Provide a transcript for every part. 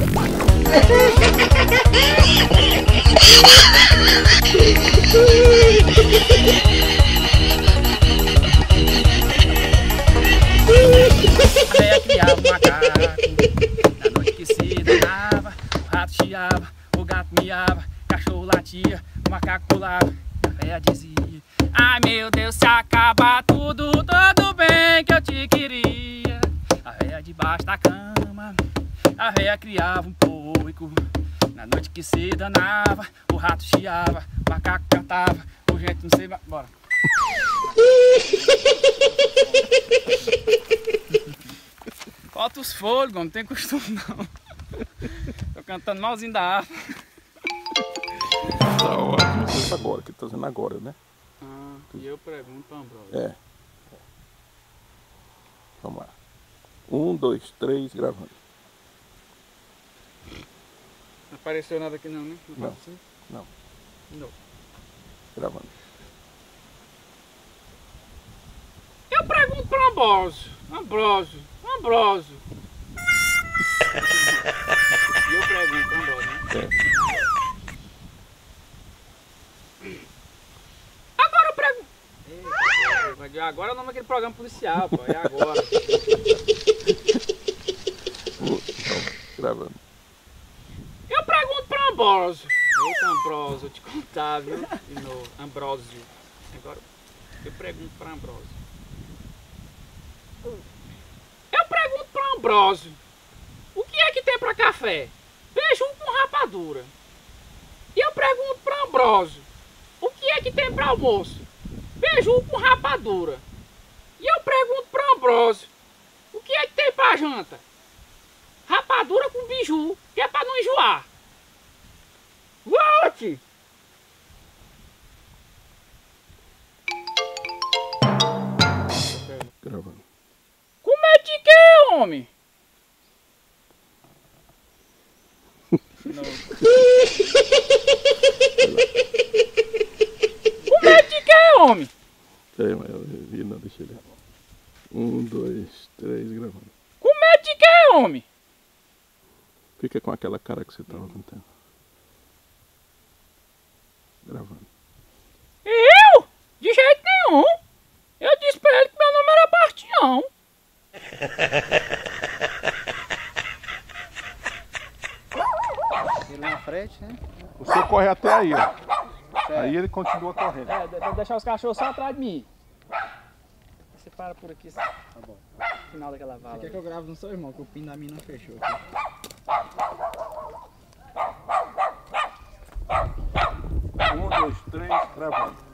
Véia criava um macaco, na noite que se danava, o rato chiava, o gato miava, cachorro latia, o macaco pulava, e a véia dizia: ai meu Deus, se acabar tudo, todo bem que eu te queria. A véia debaixo da cama, a véia criava um porco, na noite que se danava, o rato chiava, o macaco cantava, o gente não sei, bora. Falta os fôlegos, não tem costume não. Tô cantando malzinho da harpa. Tá ótimo, isso agora, que tá fazendo agora, né? Ah, e eu pergunto pra Ambrósio. É. Vamos lá. 1, 2, 3, gravando. Não apareceu nada aqui não, né? Não. Assim? Não. Não. Gravando. Eu pergunto pra Ambrósio. Ambrósio. E eu pergunto pra Ambrósio, né? É. Agora eu pergunto. Eita, agora é o nome daquele programa policial, pô. É agora. Então, gravando. Eu pergunto pra Ambrósio. Eita, Ambrósio, eu te contar, viu? De novo. Ambrósio. Agora eu pergunto pra Ambrósio. Eu pergunto pra Ambrósio. O que é que tem pra café? Beiju com rapadura. E eu pergunto pra Ambrósio. O que é que tem pra almoço? Beiju com rapadura. E eu pergunto pra Ambrósio. O que é que tem pra janta? Rapadura com biju, que é pra não enjoar. Volte! Gravando. Como é de que, homem? Não. Como é de que, homem? Peraí, mas eu vi, não, deixa ele. 1, 2, 3, gravando. Como é de que, homem? Fica com aquela cara que você tava contando. Gravando. Eu? De jeito nenhum. Eu disse pra ele que meu nome era Bastião. Ele na frente, né? Você corre até aí, ó. Aí ele continua correndo. Deixar os cachorros só atrás de mim. Você para por aqui, tá bom. Final daquela vala. Você quer que eu grave no seu irmão, que o pin da minha não fechou aqui. 1, 2, 3, gravando.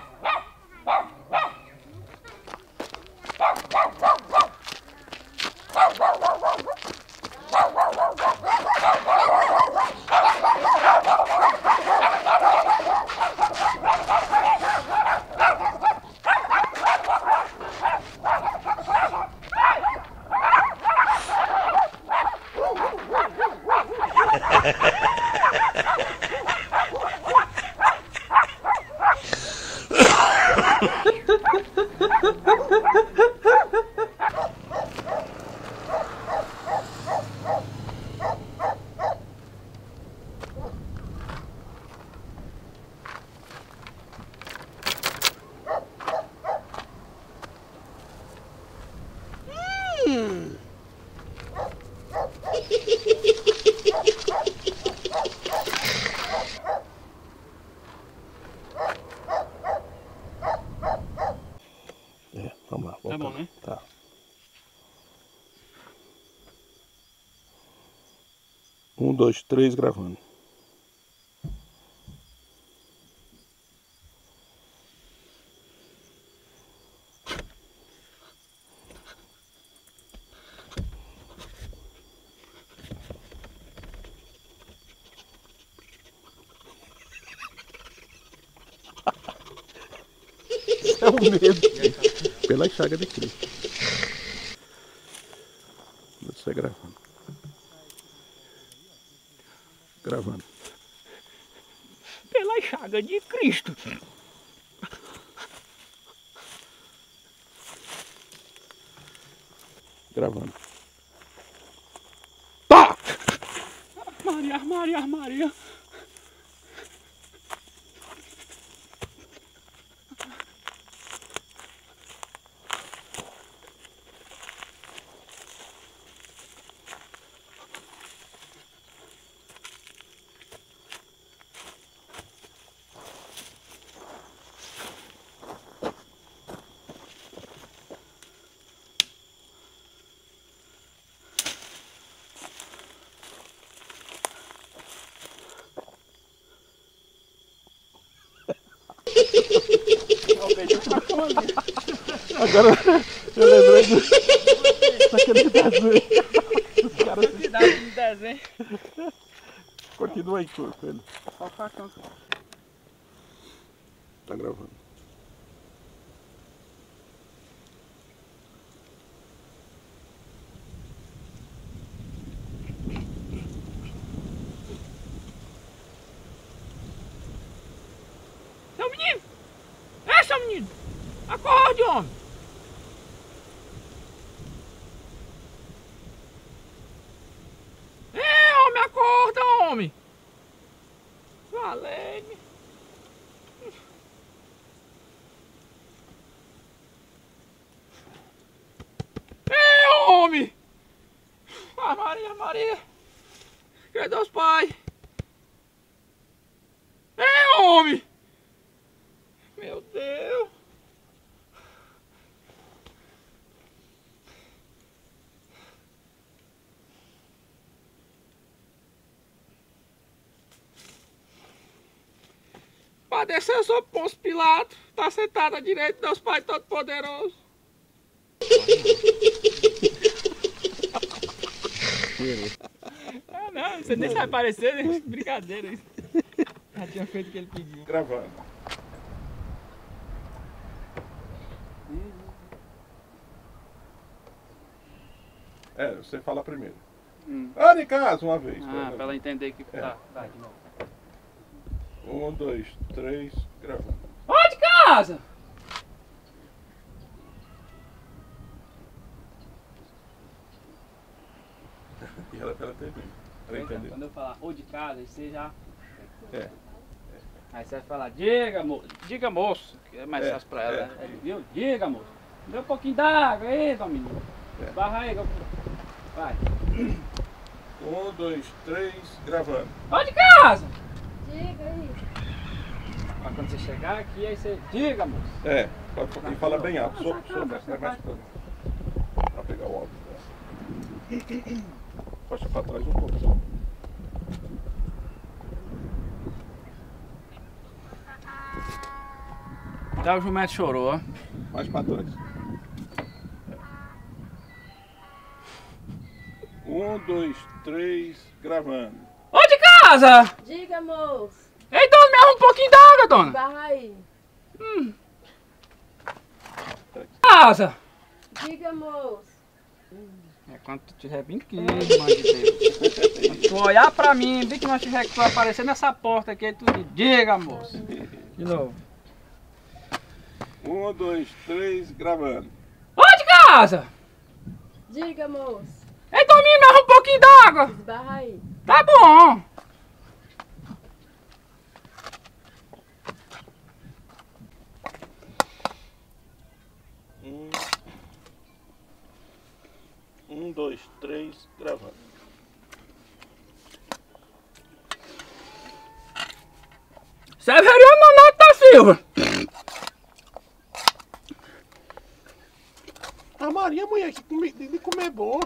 Vamos lá, Tá bom, né? Tá. Um, dois, três, gravando. É o medo. Pela chaga de Cristo. Você gravando. Gravando. Pela chaga de Cristo. Gravando. Tá! Maria, Maria, Maria. Agora eu lembrei daquele desenho. Os caras Quantidade de desenho. continua aí com ele. Olha o facão. Tá gravando. Seu menino! É, seu menino! Acorde, homem! É, homem, acorda, homem! Valeu! É, homem! Ah, Maria, Maria! Cadê os pais? É, homem! Meu Deus! Padecer, eu sou Pôncio Pilatos, tá sentado à direita de Deus Pai Todo-Poderoso. Ah, não, você nem sabe aparecer, né? Brincadeira isso. Já tinha feito o que ele pediu. Gravando. É, você fala primeiro. Ah, de casa, uma vez. Ah, pra ela entender que tá. Vai, de novo. 1, 2, 3, gravando. Ó de casa! E ela entendeu. Ela entendeu. Quando eu falar ou de casa, aí você já... É. Aí você vai falar, diga moço, que é mais fácil pra ela, né? Viu? Diga moço. Dê um pouquinho d'água aí, Domingo. Barra aí, vai. 1, 2, 3, gravando. Ó de casa! Diga aí. Ó, quando você chegar aqui, aí você diga moço. É, e fala bem alto. Sopra, vai mais pra pegar o áudio. Puxa pra trás um pouco só. Até o jumento chorou, ó. Mais pra trás. 1, 2, 3, gravando. Ó de casa! Diga, moço. Ei, dona, me arruma um pouquinho d'água, dona. Barra aí. Casa! Diga, moço. É quando tu tiver bem quente, mãe de Deus. Quando tu olhar pra mim, vi que não tiver que tu aparecer nessa porta aqui, aí tu diga, moço. De novo. 1, 2, 3, gravando. Ó de casa! Diga, moço. Ei, Domingo, me arruma um pouquinho d'água. Barra aí. Tá bom. Um, 2, 3, gravando. Severiano Nonato da Silva. A Maria, mulher, que de comer bom.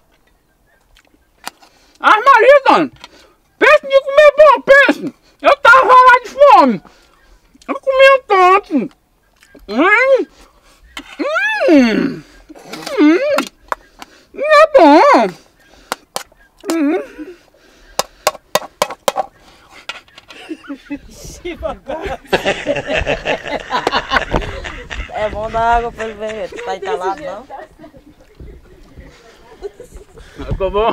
As Maria, dona. Pense de comer bom, pense. Eu tava lá de fome. Eu comia tanto. É bom. É bom dar água pra ele ver. Tu tá entalado, não? Ficou bom?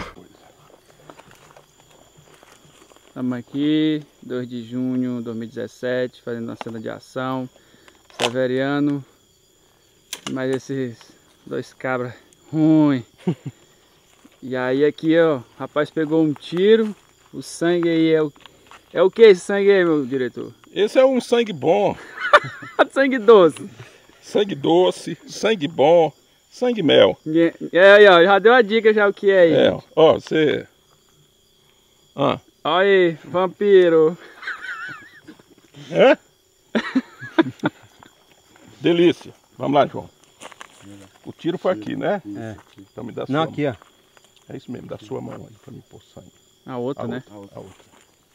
Estamos aqui, 2 de junho de 2017, fazendo uma cena de ação. Severiano. Mais esses 2 cabras ruins. E aí aqui, ó, o rapaz pegou um tiro O sangue aí é o que esse sangue aí, meu diretor? Esse é um sangue bom. Sangue doce. Sangue doce, sangue bom, sangue mel. Aí, ó, já deu a dica já o que é aí. É, ó, você... Ah. Olha aí, vampiro. É? Delícia. Vamos lá, João. O tiro foi aqui, né? É. Então me dá sua Não, mão. aqui, ó. É isso mesmo, dá sua mão aí pra mim pôr sangue. A outra, né? A outra.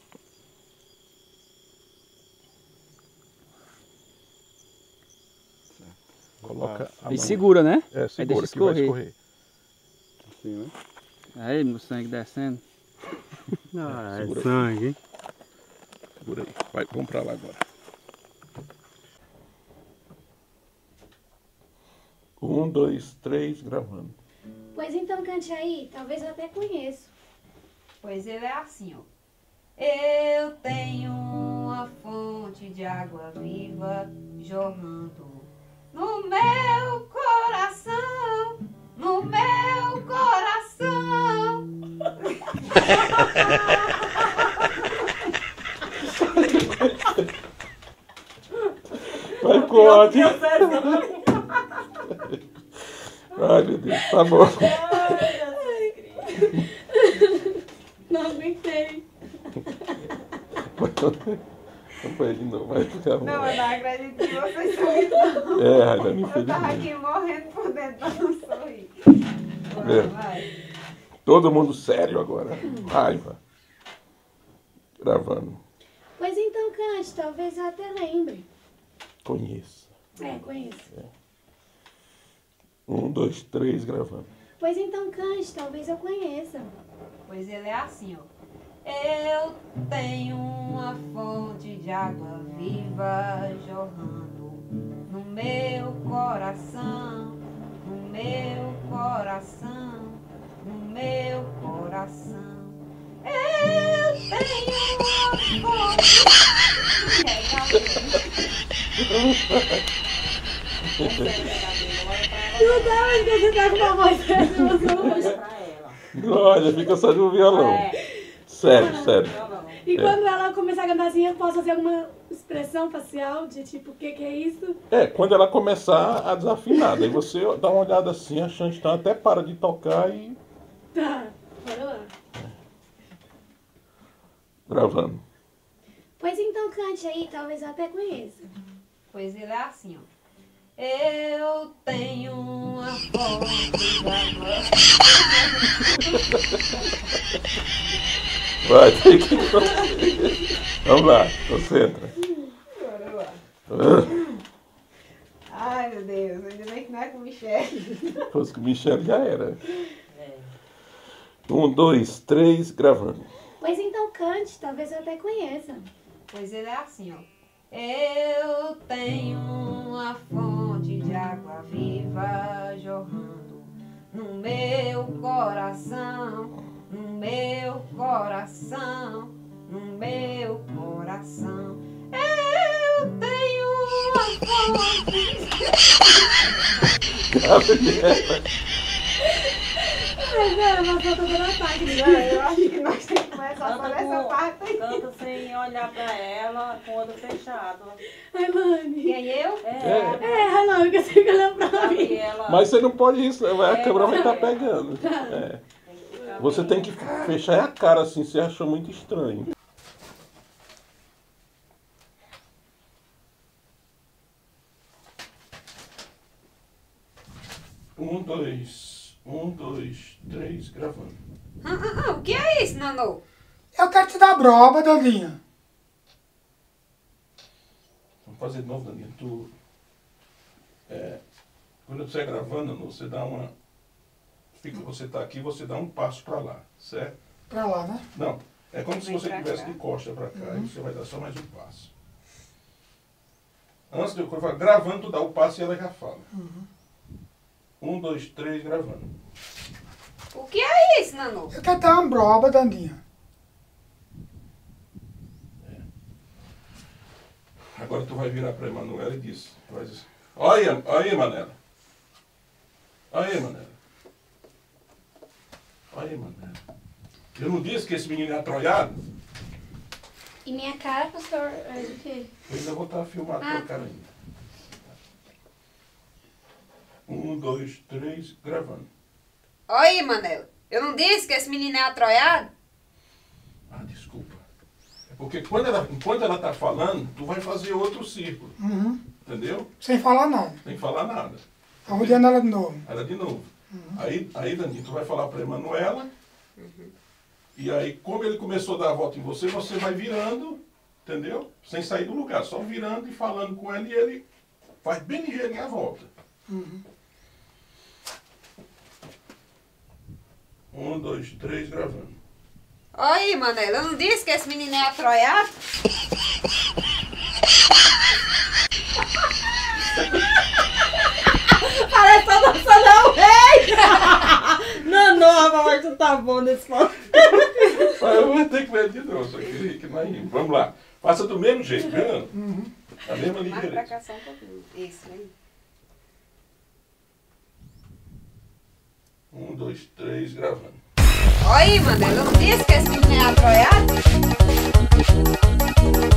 Coloca a E mão. segura, né? É, Aí segura deixa que vai escorrer. escorrer. Assim, né? Aí, meu sangue descendo. Ah, Segura. é sangue, hein? Segura aí. Vai, vamos pra lá agora. 1, 2, 3, gravando. Pois então cante aí, talvez eu até conheço. Pois ele é assim, ó. Eu tenho uma fonte de água viva jorrando no meu coração, no meu coração. Vai, corte. Ai, meu Deus, tá bom. Não aguentei. Vamos fazer de novo, vai ficar bom. Não, eu não acredito que vocês sorriram. É, Raida, me Eu tava infelizmente. aqui morrendo por dentro pra não sorrir. É. Vai. Todo mundo sério agora. Raiva. Gravando. Pois então cante, talvez eu até lembre. Conheça. É, conheço. 1, 2, 3, gravando. Pois então cante, talvez eu conheça. Pois ele é assim, ó. Eu tenho uma fonte de água viva jorrando no meu coração, no meu coração, no meu coração. Eu tenho uma Não dá mais que você tá com uma voz dessa. Olha, fica só no violão. Sério, sério. E quando ela começar a cantar assim, eu posso fazer alguma expressão facial de tipo, o que é isso? É, quando ela começar a desafinar, daí você dá uma olhada assim, a Xantã até para de tocar e Tá, bora lá. gravando. Pois então cante aí, talvez eu até conheça. Pois ele é assim, ó. Eu tenho uma fonte de água. Vai, tem que... Vamos lá, concentra. Bora lá. Ai, meu Deus, ainda bem que não é com o Michel. Se fosse com o Michel já era. 1, 2, 3, gravando. Pois então cante, talvez eu até conheça. Pois ele é assim, ó. Eu tenho uma fonte de água viva jorrando no meu coração, no meu coração, no meu coração. Eu tenho uma fonte. Ai, cara, mas eu tô dando ataque. Eu acho que nós temos que começar só nessa Canta, parte aí. canta sem olhar pra ela, com o olho fechado. Ai, Lani. Quem eu? É, não, eu sei que ela pra Sabe mim. ela... Mas você não pode isso, a É, câmera vai estar é. pegando. É. Você tem que fechar a cara assim, você achou muito estranho. Um, dois, três, gravando. O que é isso, Nanô? Eu quero te dar broba, Daninha. Vamos fazer de novo, Daninha. Quando você estiver gravando, você dá uma... Você está aqui, você dá um passo para lá, certo? Pra lá, né? Não, é como se Vem você pra estivesse cá. de costa para cá, e você vai dar só mais um passo. Antes de eu falar, gravando, tu dá o passo e ela já fala. 1, 2, 3, gravando. O que é isso, Nanô? Eu quero te dar uma broba, Daninha. Agora tu vai virar para a Emanuela e diz, tu vai dizer, olha aí, Manela. Olha aí, Manela. Olha aí, Manela. Eu não disse que esse menino é atroiado? E minha cara, pastor, é de quê? Eu ainda vou estar filmado com a cara ainda. 1, 2, 3, gravando. Oi, Manela. Eu não disse que esse menino é atroiado? Ah, desculpa. É porque enquanto ela tá falando, tu vai fazer outro círculo. Uhum. Entendeu? Sem falar nada. Sem falar nada. Tá rodeando ela de novo. Ela de novo. Aí, Daninho, tu vai falar pra Emanuela. E aí, como ele começou a dar a volta em você, você vai virando, entendeu? Sem sair do lugar, só virando e falando com ele, e ele faz bem ligeirinho a volta. 1, 2, 3, gravando. Oi, Manela. Eu não disse que esse menino é atroiado? Parece que tá dançando ao rei! Não, amor, tu tá bom nesse ponto. Eu vou ter que ver de novo, só que nós rimos. Vamos lá. Faça do mesmo jeito, viu? A mesma Mais pra ligeireza. cá só um pouquinho. Isso, vem. 1, 2, 3, gravando. Oi, Manela. Eu não disse que esse menino é atroiado?